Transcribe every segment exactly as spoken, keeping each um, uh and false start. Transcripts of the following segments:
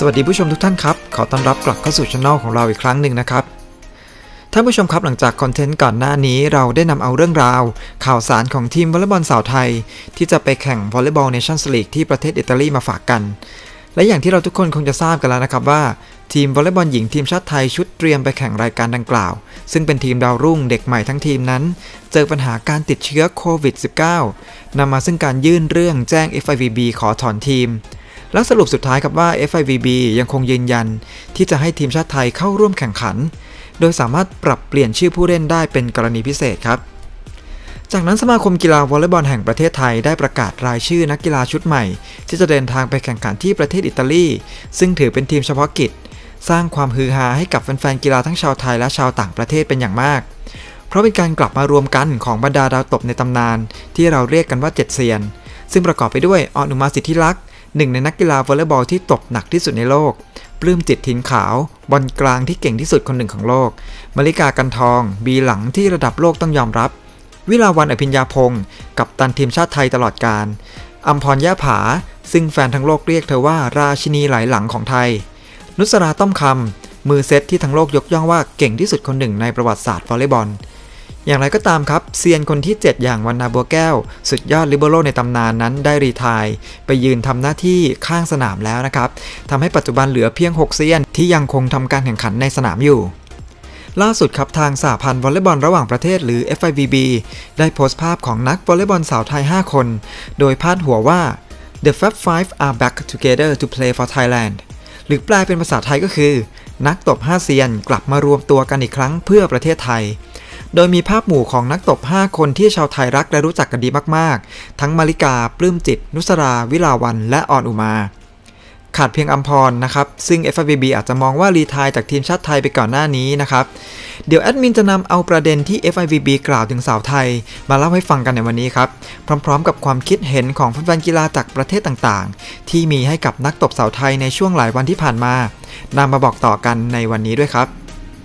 สวัสดีผู้ชมทุกท่านครับขอต้อนรับกลับเข้าสู่ช่องของเราอีกครั้งหนึ่งนะครับท่านผู้ชมครับหลังจากคอนเทนต์ก่อนหน้านี้เราได้นำเอาเรื่องราวข่าวสารของทีมวอลเลย์บอลสาวไทยที่จะไปแข่งวอลเลย์บอลเนชั่นส์ลีกที่ประเทศอิตาลีมาฝากกันและอย่างที่เราทุกคนคงจะทราบกันแล้วนะครับว่าทีมวอลเลย์บอลหญิงทีมชาติไทยชุดเตรียมไปแข่งรายการดังกล่าวซึ่งเป็นทีมดาวรุ่งเด็กใหม่ทั้งทีมนั้นเจอปัญหาการติดเชื้อโควิด สิบเก้า นำมาซึ่งการยื่นเรื่องแจ้ง เอฟ ไอ วี บี ขอถอนทีมและสรุปสุดท้ายครับว่า เอฟ ไอ วี บี ยังคงยืนยันที่จะให้ทีมชาติไทยเข้าร่วมแข่งขันโดยสามารถปรับเปลี่ยนชื่อผู้เล่นได้เป็นกรณีพิเศษครับจากนั้นสมาคมกีฬาวอลเลย์บอลแห่งประเทศไทยได้ประกาศรายชื่อนักกีฬาชุดใหม่ที่จะเดินทางไปแข่งขันที่ประเทศอิตาลีซึ่งถือเป็นทีมเฉพาะกิจสร้างความฮือฮาให้กับแฟนๆกีฬาทั้งชาวไทยและชาวต่างประเทศเป็นอย่างมากเพราะเป็นการกลับมารวมกันของบรรดาดาวตบในตำนานที่เราเรียกกันว่าเจ็ดเซียนซึ่งประกอบไปด้วยอนุมาสิทธิลักษณ์หนึ่งในนักกีฬาวอลเลย์บอลที่ตบหนักที่สุดในโลกปลื้มจิตถิ่นขาวบอลกลางที่เก่งที่สุดคนหนึ่งของโลกมลิกากันทองบีหลังที่ระดับโลกต้องยอมรับวิลาวันอภิญญาพงศ์กัปตันทีมชาติไทยตลอดกาลอัมพรย่าผาซึ่งแฟนทั้งโลกเรียกเธอว่าราชินีไหลหลังของไทยนุสราต้อมคำมือเซตที่ทั้งโลกยกย่องว่าเก่งที่สุดคนหนึ่งในประวัติศาสตร์วอลเลย์บอลอย่างไรก็ตามครับเซียนคนที่เจ็ดอย่างวรรณาบัวแก้วสุดยอดลิเบโร่ในตำนานนั้นได้รีไทร์ไปยืนทำหน้าที่ข้างสนามแล้วนะครับทำให้ปัจจุบันเหลือเพียงหกเซียนที่ยังคงทำการแข่งขันในสนามอยู่ล่าสุดครับทางสหพันธ์วอลเลย์บอลระหว่างประเทศหรือ เอฟ ไอ วี บี ได้โพสต์ภาพของนักวอลเลย์บอลสาวไทยห้าคนโดยพาดหัวว่า The Fab Five are back together to play for Thailand หรือแปลเป็นภาษาไทยก็คือนักตบห้าเซียนกลับมารวมตัวกันอีกครั้งเพื่อประเทศไทยโดยมีภาพหมู่ของนักตบห้าคนที่ชาวไทยรักและรู้จักกันดีมากๆทั้งมาริกาปลื้มจิตนุสราวิลาวันและออนอุมาขาดเพียงอัมพรนะครับซึ่ง เอฟ ไอ วี บี อาจจะมองว่ารีไทร์จากทีมชาติไทยไปก่อนหน้านี้นะครับเดี๋ยวแอดมินจะนำเอาประเด็นที่ เอฟ ไอ วี บี กล่าวถึงสาวไทยมาเล่าให้ฟังกันในวันนี้ครับพร้อมๆกับความคิดเห็นของแฟนๆกีฬาจากประเทศต่างๆที่มีให้กับนักตบสาวไทยในช่วงหลายวันที่ผ่านมานำมาบอกต่อกันในวันนี้ด้วยครับ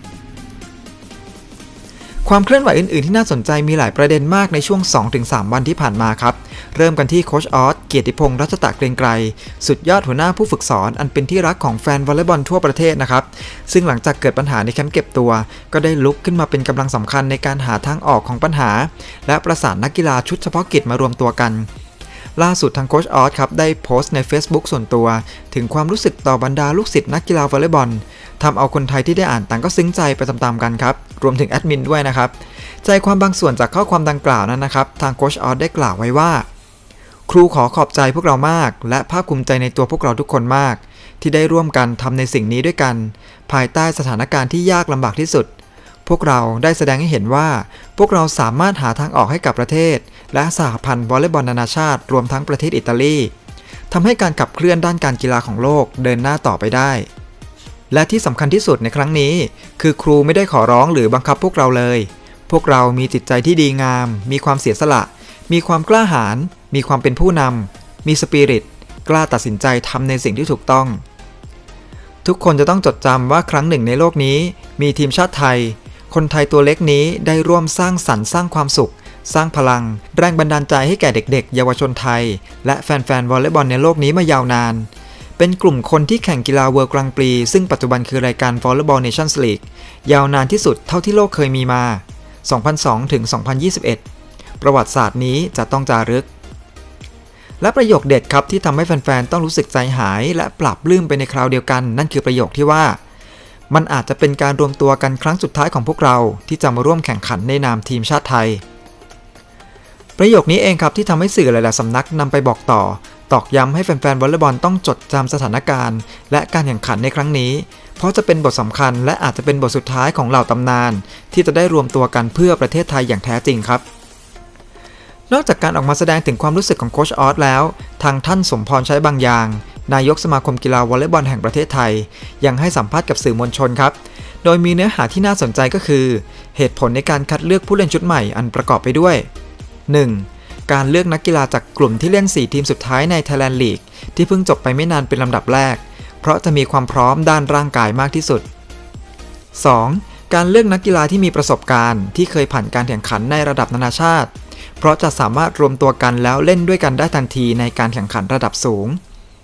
ความเคลื่อนไหวอื่นๆที่น่าสนใจมีหลายประเด็นมากในช่วง สองถึงสาม วันที่ผ่านมาครับเริ่มกันที่โค้ชออสเกียรติพงษ์รัชตะเกรียงไกรสุดยอดหัวหน้าผู้ฝึกสอนอันเป็นที่รักของแฟนวอลเลย์บอลทั่วประเทศนะครับซึ่งหลังจากเกิดปัญหาในแคมป์เก็บตัวก็ได้ลุกขึ้นมาเป็นกำลังสำคัญในการหาทางออกของปัญหาและประสานนักกีฬาชุดเฉพาะกิจมารวมตัวกันล่าสุดทางโค้ชออสครับได้โพสต์ใน Facebook ส่วนตัวถึงความรู้สึกต่อบรรดาลูกศิษย์นักกีฬาวอลเลย์บอลทำเอาคนไทยที่ได้อ่านต่างก็ซึ้งใจไปตามๆกันครับรวมถึงแอดมินด้วยนะครับใจความบางส่วนจากข้อความดังกล่าวนั้นนะครับทางโค้ชออสได้กล่าวไว้ว่าครูขอขอบใจพวกเรามากและภาคภูมิใจในตัวพวกเราทุกคนมากที่ได้ร่วมกันทำในสิ่งนี้ด้วยกันภายใต้สถานการณ์ที่ยากลำบากที่สุดพวกเราได้แสดงให้เห็นว่าพวกเราสามารถหาทางออกให้กับประเทศและสหพันธ์วอลเลย์บอลนานาชาติรวมทั้งประเทศอิตาลีทำให้การขับเคลื่อนด้านการกีฬาของโลกเดินหน้าต่อไปได้และที่สำคัญที่สุดในครั้งนี้คือครูไม่ได้ขอร้องหรือบังคับพวกเราเลยพวกเรามีจิตใจที่ดีงามมีความเสียสละมีความกล้าหาญมีความเป็นผู้นำมีสปิริตกล้าตัดสินใจทำในสิ่งที่ถูกต้องทุกคนจะต้องจดจำว่าครั้งหนึ่งในโลกนี้มีทีมชาติไทยคนไทยตัวเล็กนี้ได้ร่วมสร้างสรรค์สร้างความสุขสร้างพลังแรงบันดาลใจให้แก่เด็กๆเยาวชนไทยและแฟนๆวอลเลย์บอลในโลกนี้มายาวนานเป็นกลุ่มคนที่แข่งกีฬาเวิลด์กลางปีซึ่งปัจจุบันคือรายการวอลเลย์บอลเนชั่นส์ลีกยาวนานที่สุดเท่าที่โลกเคยมีมาสองพันสองถึงสองพันยี่สิบเอ็ดประวัติศาสตร์นี้จะต้องจารึกและประโยคเด็ดครับที่ทำให้แฟนๆต้องรู้สึกใจหายและปรับปลื้มไปในคราวเดียวกันนั่นคือประโยคที่ว่ามันอาจจะเป็นการรวมตัวกันครั้งสุดท้ายของพวกเราที่จะมาร่วมแข่งขันในนามทีมชาติไทยประโยคนี้เองครับที่ทำให้สื่อหลายๆสำนักนำไปบอกต่อตอกย้ำให้แฟนๆวอลเลย์บอลต้องจดจำสถานการณ์และการแข่งขันในครั้งนี้เพราะจะเป็นบทสำคัญและอาจจะเป็นบทสุดท้ายของเหล่าตำนานที่จะได้รวมตัวกันเพื่อประเทศไทยอย่างแท้จริงครับนอกจากการออกมาแสดงถึงความรู้สึกของโค้ชออสแล้วทางท่านสมพรใช้บางอย่างนายกสมาคมกีฬาวอลเลย์บอลแห่งประเทศไทยยังให้สัมภาษณ์กับสื่อมวลชนครับโดยมีเนื้อหาที่น่าสนใจก็คือเหตุผลในการคัดเลือกผู้เล่นชุดใหม่อันประกอบไปด้วย หนึ่ง. การเลือกนักกีฬาจากกลุ่มที่เล่นสี่ทีมสุดท้ายใน Thailand League ที่เพิ่งจบไปไม่นานเป็นลำดับแรกเพราะจะมีความพร้อมด้านร่างกายมากที่สุด สอง. การเลือกนักกีฬาที่มีประสบการณ์ที่เคยผ่านการแข่งขันในระดับนานาชาติเพราะจะสามารถรวมตัวกันแล้วเล่นด้วยกันได้ทันทีในการแข่งขันระดับสูง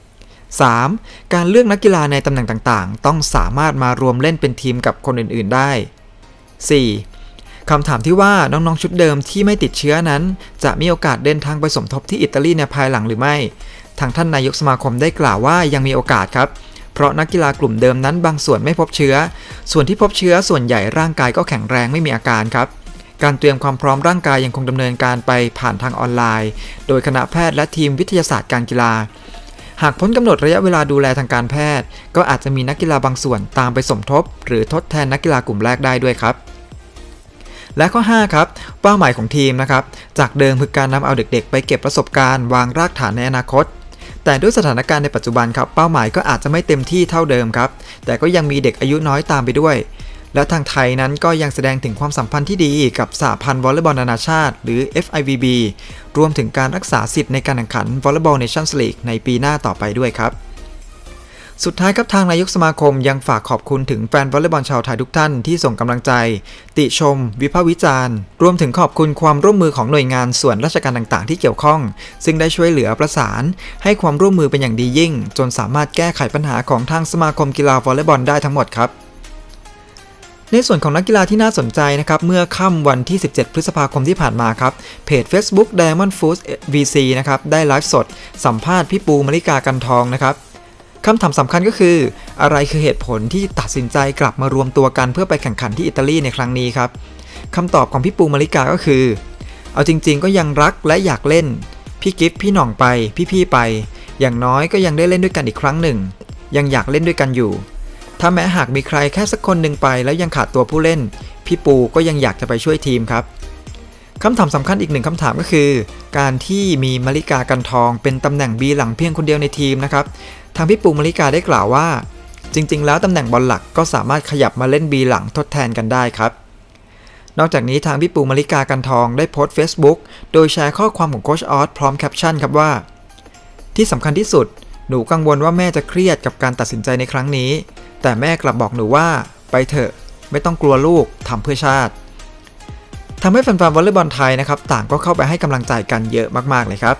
สาม การเลือกนักกีฬาในตำแหน่งต่างๆต้องสามารถมารวมเล่นเป็นทีมกับคนอื่นๆได้ สี่ คำถามที่ว่าน้องๆชุดเดิมที่ไม่ติดเชื้อนั้นจะมีโอกาสเดินทางไปสมทบที่อิตาลีในภายหลังหรือไม่ทางท่านนายกสมาคมได้กล่าวว่ายังมีโอกาสครับเพราะนักกีฬากลุ่มเดิมนั้นบางส่วนไม่พบเชื้อส่วนที่พบเชื้อส่วนใหญ่ร่างกายก็แข็งแรงไม่มีอาการครับการเตรียมความพร้อมร่างกายยังคงดำเนินการไปผ่านทางออนไลน์โดยคณะแพทย์และทีมวิทยาศาสตร์การกีฬาหากพ้นกำหนดระยะเวลาดูแลทางการแพทย์ก็อาจจะมีนักกีฬาบางส่วนตามไปสมทบหรือทดแทนนักกีฬากลุ่มแรกได้ด้วยครับและข้อห้าครับเป้าหมายของทีมนะครับจากเดิมคือการนำเอาเด็กๆไปเก็บประสบการณ์วางรากฐานในอนาคตแต่ด้วยสถานการณ์ในปัจจุบันครับเป้าหมายก็อาจจะไม่เต็มที่เท่าเดิมครับแต่ก็ยังมีเด็กอายุน้อยตามไปด้วยและทางไทยนั้นก็ยังแสดงถึงความสัมพันธ์ที่ดีกับสหพันธ์วอลเลย์บอลนานาชาติหรือ เอฟ ไอ วี บี รวมถึงการรักษาสิทธิ์ในการแข่งขันวอลเลย์บอลเนชั่นส์ลีกในปีหน้าต่อไปด้วยครับสุดท้ายครับทางนายกสมาคมยังฝากขอบคุณถึงแฟนวอลเลย์บอลชาวไทยทุกท่านที่ส่งกำลังใจติชมวิพากษ์วิจารณ์รวมถึงขอบคุณความร่วมมือของหน่วยงานส่วนราชการต่างๆที่เกี่ยวข้องซึ่งได้ช่วยเหลือประสานให้ความร่วมมือเป็นอย่างดียิ่งจนสามารถแก้ไขปัญหาของทางสมาคมกีฬาวอลเลย์บอลได้ทั้งหมดครับในส่วนของนักกีฬาที่น่าสนใจนะครับเมื่อค่ำวันที่สิบเจ็ดพฤษภาคมที่ผ่านมาครับเพจ Facebook Diamond Foods วี ซี นะครับได้ไลฟ์สดสัมภาษณ์พี่ปูมลิกากันทองนะครับคำถามสำคัญก็คืออะไรคือเหตุผลที่ตัดสินใจกลับมารวมตัวกันเพื่อไปแข่งขันที่อิตาลีในครั้งนี้ครับคำตอบของพี่ปูมลิกาก็คือเอาจริงๆก็ยังรักและอยากเล่นพี่กิฟต์พี่หน่องไปพี่ๆไปอย่างน้อยก็ยังได้เล่นด้วยกันอีกครั้งหนึ่งยังอยากเล่นด้วยกันอยู่ถ้าแม้หากมีใครแค่สักคนหนึ่งไปแล้วยังขาดตัวผู้เล่นพี่ปูก็ยังอยากจะไปช่วยทีมครับคำถามสำคัญอีกหนึ่งคำถามก็คือการที่มีมลิกากันทองเป็นตำแหน่งบีหลังเพียงคนเดียวในทีมนะครับทางพี่ปูมลิกาได้กล่าวว่าจริงๆแล้วตำแหน่งบอลหลักก็สามารถขยับมาเล่นบีหลังทดแทนกันได้ครับนอกจากนี้ทางพี่ปูมลิกากันทองได้โพสต์ Facebook โดยแชร์ข้อความของโค้ชออสพร้อมแคปชั่นครับว่าที่สำคัญที่สุดหนูกังวลว่าแม่จะเครียดกับการตัดสินใจในครั้งนี้แต่แม่กลับบอกหนูว่าไปเถอะไม่ต้องกลัวลูกทำเพื่อชาติทำให้แฟนๆวอลเลย์บอลไทยนะครับต่างก็เข้าไปให้กำลังใจกันเยอะมากๆเลยครับ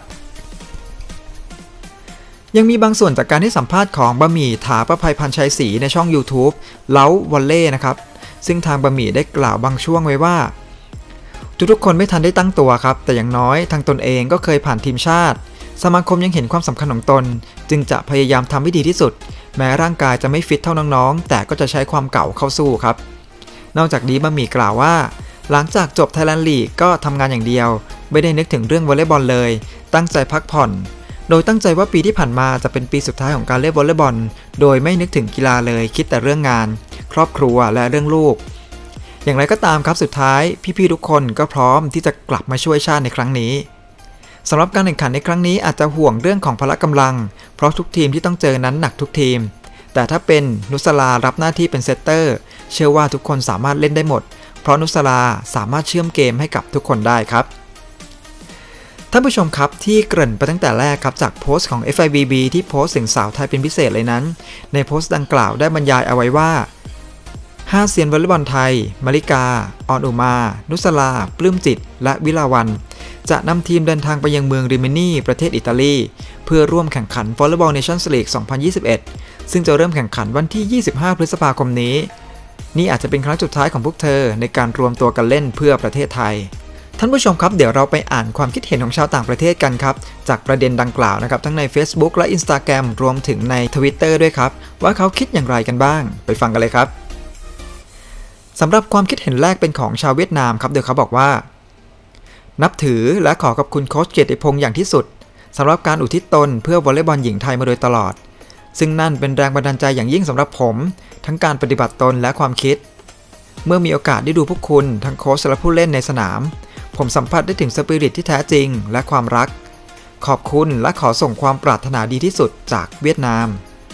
ยังมีบางส่วนจากการให้สัมภาษณ์ของบะหมี่ถาประภัยพันธ์ชัยศรีในช่อง YouTube เล้าวอลเล่นะครับซึ่งทางบะหมี่ได้กล่าวบางช่วงไว้ว่าทุกๆคนไม่ทันได้ตั้งตัวครับแต่อย่างน้อยทางตนเองก็เคยผ่านทีมชาติสมาคมยังเห็นความสำคัญของตนจึงจะพยายามทำให้ดีที่สุดแม้ร่างกายจะไม่ฟิตเท่าน้องๆแต่ก็จะใช้ความเก่าเข้าสู้ครับนอกจากนี้บะหมี่กล่าวว่าหลังจากจบ Thailand League ก็ทำงานอย่างเดียวไม่ได้นึกถึงเรื่องวอลเลย์บอลเลยตั้งใจพักผ่อนโดยตั้งใจว่าปีที่ผ่านมาจะเป็นปีสุดท้ายของการเล่นวอลเลย์บอลโดยไม่นึกถึงกีฬาเลยคิดแต่เรื่องงานครอบครัวและเรื่องลูกอย่างไรก็ตามครับสุดท้ายพี่ๆทุกคนก็พร้อมที่จะกลับมาช่วยชาติในครั้งนี้สำหรับการแข่งขันในครั้งนี้อาจจะห่วงเรื่องของพละกำลังเพราะทุกทีมที่ต้องเจอนั้นหนักทุกทีมแต่ถ้าเป็นนุสลารับหน้าที่เป็นเซตเตอร์เชื่อว่าทุกคนสามารถเล่นได้หมดเพราะนุสลาสามารถเชื่อมเกมให้กับทุกคนได้ครับท่านผู้ชมครับที่เกริ่นไปตั้งแต่แรกครับจากโพสต์ของ เอฟ ไอ วี บี ที่โพสต์ถึงสาวไทยเป็นพิเศษเลยนั้นในโพสต์ดังกล่าวได้บรรยายเอาไว้ว่าห้าเซียนวอลเลย์บอลไทยมลิกาออนอุมานุสลาปลื้มจิตและวิลาวันจะนำทีมเดินทางไปยังเมืองริมินีประเทศอิตาลีเพื่อร่วมแข่งขันวอลเลย์บอลเนชั่นส์ลีก สองพันยี่สิบเอ็ด ซึ่งจะเริ่มแข่งขันวันที่ ยี่สิบห้า พฤษภาคมนี้นี่อาจจะเป็นครั้งสุดท้ายของพวกเธอในการรวมตัวกันเล่นเพื่อประเทศไทยท่านผู้ชมครับเดี๋ยวเราไปอ่านความคิดเห็นของชาวต่างประเทศกันครับจากประเด็นดังกล่าวนะครับทั้งใน Facebook และ Instagram รวมถึงใน Twitter ด้วยครับว่าเขาคิดอย่างไรกันบ้างไปฟังกันเลยครับสำหรับความคิดเห็นแรกเป็นของชาวเวียดนามครับโดยเขาบอกว่านับถือและขอขอบคุณโค้ชเกียรติพงษ์อย่างที่สุดสำหรับการอุทิศตนเพื่อวอลเลย์บอลหญิงไทยมาโดยตลอดซึ่งนั่นเป็นแรงบันดาลใจอย่างยิ่งสำหรับผมทั้งการปฏิบัติตนและความคิดเมื่อมีโอกาสได้ดูพวกคุณทั้งโค้ชและผู้เล่นในสนามผมสัมผัสได้ถึงสปิริตที่แท้จริงและความรักขอบคุณและขอส่งความปรารถนาดีที่สุดจากเวียดนาม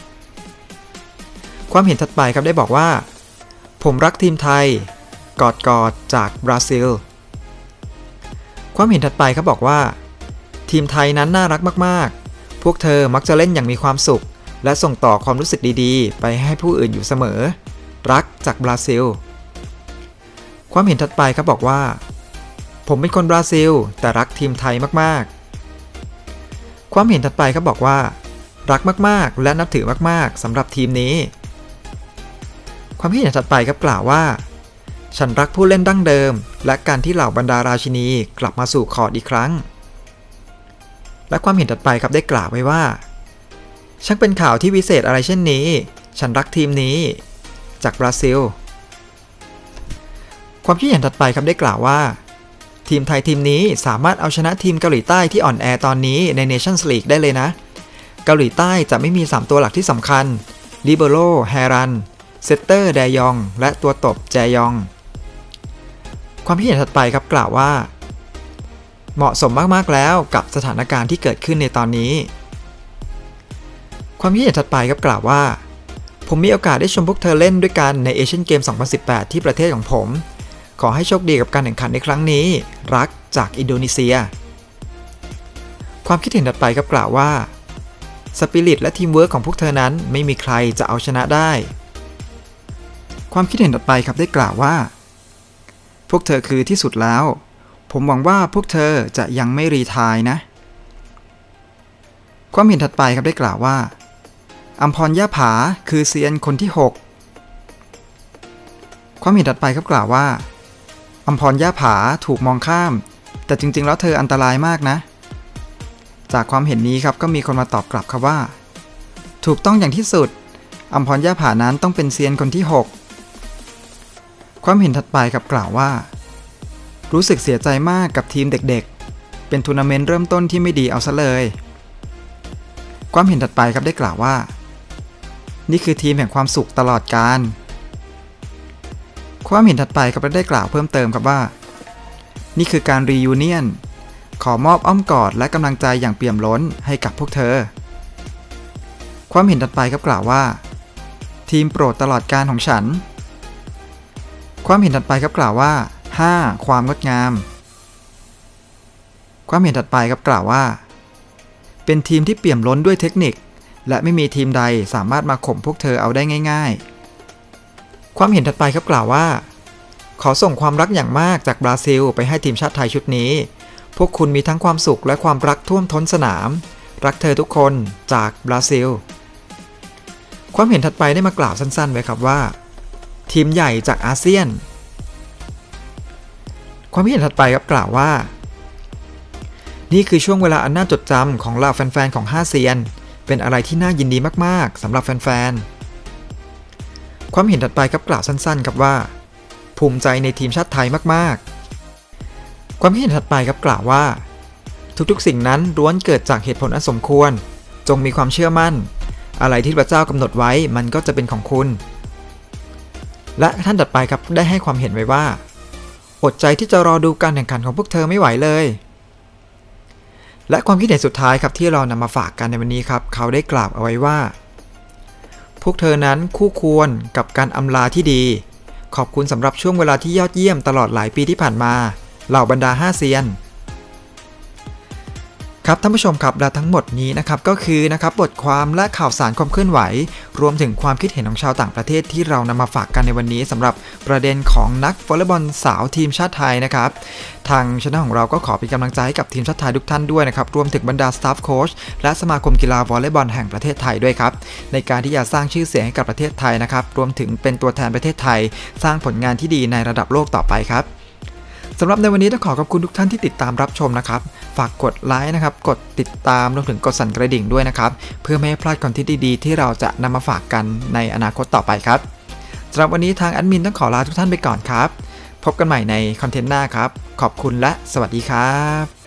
ความเห็นถัดไปครับได้บอกว่าผมรักทีมไทยกอดกอดจากบราซิลความเห็นถัดไปครับบอกว่าทีมไทยนั้นน่ารักมากๆพวกเธอมักจะเล่นอย่างมีความสุขและส่งต่อความรู้สึกดีๆไปให้ผู้อื่นอยู่เสมอรักจากบราซิลความเห็นถัดไปครับบอกว่าผมเป็นคนบราซิลแต่รักทีมไทยมากๆความเห็นถัดไปครับบอกว่ารักมากๆและนับถือมากๆสำหรับทีมนี้ความคิดเห็นถัดไปครับกล่าวว่าฉันรักผู้เล่นดั้งเดิมและการที่เหล่าบรรดาราชินีกลับมาสู่คอร์ตอีกครั้งและความเห็นถัดไปครับได้กล่าวไว้ว่าช่างเป็นข่าวที่วิเศษอะไรเช่นนี้ฉันรักทีมนี้จากบราซิลความคิดเห็นถัดไปครับได้กล่าวว่าทีมไทยทีมนี้สามารถเอาชนะทีมเกาหลีใต้ที่อ่อนแอตอนนี้ใน Nations League ได้เลยนะเกาหลีใต้จะไม่มีสามตัวหลักที่สำคัญลิเบโร่แฮรันเซตเตอร์แดยองและตัวตบแจยองความคิดเห็นถัดไปครับกล่าวว่าเหมาะสมมากๆแล้วกับสถานการณ์ที่เกิดขึ้นในตอนนี้ความคิดเห็นถัดไปครับกล่าวว่าผมมีโอกาสได้ชมพวกเธอเล่นด้วยกันในเอเชียนเกม สองพันสิบแปด ที่ประเทศของผมขอให้โชคดีกับการแข่งขันในครั้งนี้รักจากอินโดนีเซียความคิดเห็นถัดไปครับกล่าวว่าสปิริตและทีมเวิร์คของพวกเธอนั้นไม่มีใครจะเอาชนะได้ความคิดเห็นถัดไปครับได้กล่าวว่าพวกเธอคือที่สุดแล้วผมหวังว่าพวกเธอจะยังไม่รีไทร์นะความเห็นถัดไปครับได้กล่าวว่าอัมพรย่าผาคือเซียนคนที่หกความเห็นถัดไปครับกล่าวว่าอัมพรย่าผาถูกมองข้ามแต่จริงๆแล้วเธออันตรายมากนะจากความเห็นนี้ครับก็มีคนมาตอบกลับครับว่าถูกต้องอย่างที่สุดอัมพรย่าผานั้นต้องเป็นเซียนคนที่หกความเห็นถัดไปครับกล่าวว่ารู้สึกเสียใจมากกับทีมเด็กๆเป็นทัวร์นาเมนต์เริ่มต้นที่ไม่ดีเอาซะเลยความเห็นถัดไปครับได้กล่าวว่านี่คือทีมแห่งความสุขตลอดกาลความเห็นถัดไปครับได้กล่าวเพิ่มเติมครับว่านี่คือการรียูเนียนขอมอบอ้อมกอดและกำลังใจอย่างเปี่ยมล้นให้กับพวกเธอความเห็นถัดไปครับกล่าวว่าทีมโปรดตลอดกาลของฉันความเห็นถัดไปครับกล่าวว่าห้าความงดงามความเห็นถัดไปครับกล่าวว่าเป็นทีมที่เปี่ยมล้นด้วยเทคนิคและไม่มีทีมใดสามารถมาข่มพวกเธอเอาได้ง่ายๆความเห็นถัดไปครับกล่าวว่าขอส่งความรักอย่างมากจากบราซิลไปให้ทีมชาติไทยชุดนี้พวกคุณมีทั้งความสุขและความรักท่วมท้นสนามรักเธอทุกคนจากบราซิลความเห็นถัดไปได้มากล่าวสั้นๆไว้ครับว่าทีมใหญ่จากอาเซียนความเห็นถัดไปครับกล่าวว่านี่คือช่วงเวลาอันน่าจดจำของเหล่าแฟนๆของห้าเซียนเป็นอะไรที่น่ายินดีมากๆสำหรับแฟนๆความเห็นถัดไปครับกล่าวสั้นๆครับว่าภูมิใจในทีมชาติไทยมากๆความเห็นถัดไปครับกล่าวว่าทุกๆสิ่งนั้นล้วนเกิดจากเหตุผลอันสมควรจงมีความเชื่อมั่นอะไรที่พระเจ้ากำหนดไว้มันก็จะเป็นของคุณและท่านถัดไปครับได้ให้ความเห็นไว้ว่าอดใจที่จะรอดูการแข่งขันของพวกเธอไม่ไหวเลยและความคิดเห็นสุดท้ายครับที่เรานำมาฝากกันในวันนี้ครับเขาได้กล่าวเอาไว้ว่าพวกเธอนั้นคู่ควรกับการอำลาที่ดีขอบคุณสำหรับช่วงเวลาที่ยอดเยี่ยมตลอดหลายปีที่ผ่านมาเหล่าบรรดาห้าเซียนครับท่านผู้ชมครับและทั้งหมดนี้นะครับก็คือนะครับบทความและข่าวสารความเคลื่อนไหวรวมถึงความคิดเห็นของชาวต่างประเทศที่เรานำมาฝากกันในวันนี้สำหรับประเด็นของนักวอลเลย์บอลสาวทีมชาติไทยนะครับทางช่องของเราก็ขอเป็นกำลังใจให้กับทีมชาติไทยทุกท่านด้วยนะครับรวมถึงบรรดาสตาฟโค้ชและสมาคมกีฬาวอลเลย์บอลแห่งประเทศไทยด้วยครับในการที่จะสร้างชื่อเสียงให้กับประเทศไทยนะครับรวมถึงเป็นตัวแทนประเทศไทยสร้างผลงานที่ดีในระดับโลกต่อไปครับสำหรับในวันนี้ต้องขอขอบคุณทุกท่านที่ติดตามรับชมนะครับฝากกดไลค์นะครับกดติดตามรวมถึงกดสั่นกระดิ่งด้วยนะครับเพื่อไม่ให้พลาดคอนเทนต์ดีๆที่เราจะนำมาฝากกันในอนาคตต่อไปครับสำหรับวันนี้ทางแอดมินต้องขอลาทุกท่านไปก่อนครับพบกันใหม่ในคอนเทนต์หน้าครับขอบคุณและสวัสดีครับ